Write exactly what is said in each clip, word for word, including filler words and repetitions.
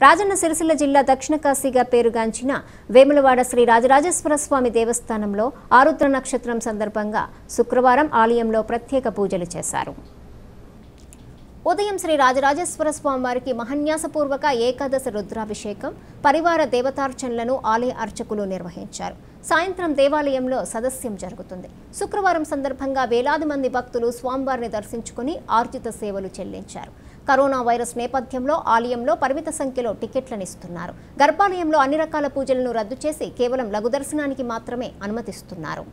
రాజన్న సిరిసిల్ల జిల్లా దక్షిణ కాశీగా పేరుగాంచిన వేములవాడ శ్రీ రాజరాజేశ్వర స్వామి దేవస్థానంలో ఆరుద్ర నక్షత్రం సందర్భంగా శుక్రవారం ఆలయంలో ప్రత్యేక పూజలు చేశారు. ఉదయం శ్రీ రాజరాజేశ్వర స్వామి వారికి మహాన్యాసపూర్వక ఏకాదశ రుద్రాభిషేకం, పరివార దేవతార్చనలను ఆలయ అర్చకులు నిర్వహించారు. సాయంత్రం దేవాలయంలో సదస్యం జరుగుతుంది. శుక్రవారం సందర్భంగా వేలాది మంది భక్తులు స్వామివారిని దర్శించుకుని ఆర్జిత సేవలు చెల్లించారు. కరోనా వైరస్ నేపథ్యంలో ఆలయంలో పరిమిత సంఖ్యలో టికెట్లను ఇస్తున్నారు. గర్భాలయంలో అన్ని రకాల పూజలను రద్దు చేసి కేవలం లఘు దర్శనానికి మాత్రమే అనుమతిస్తున్నారు.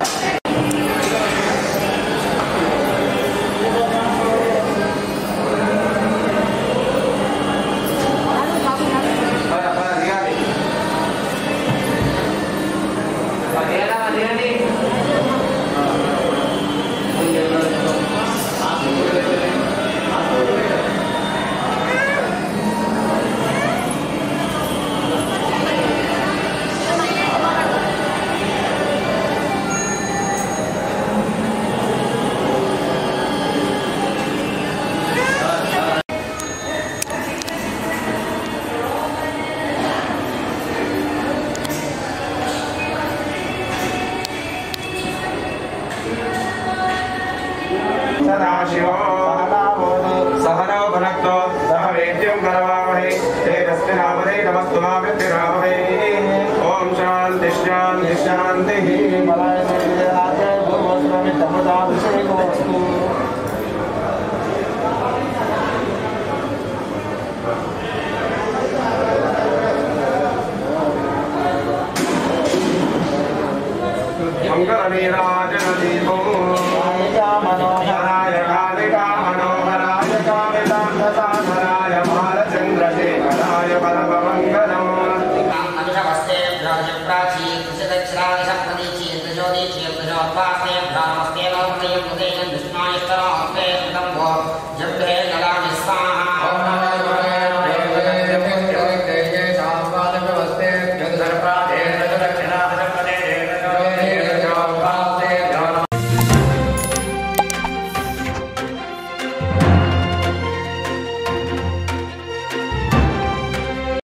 सहनो भनक्तो सह वेद्यं करवावहै तेजस्विनावधे नमस्तुमावृत्तिरावहै ओम शांति शांति शांतिः मंगलनीराजन दीपो मनोहराय कालिका मनोहराय कामितांगसाधराय बालचंद्रशेखराय परममंगलम् अनुषवस्ते प्राची दक्षिणादि सप्तदीची इंद्रज्योतिची इंद्रज्योत्पास्ते ब्रह्मस्ते नवोदयं उदयं विष्णुयस्तरास्ते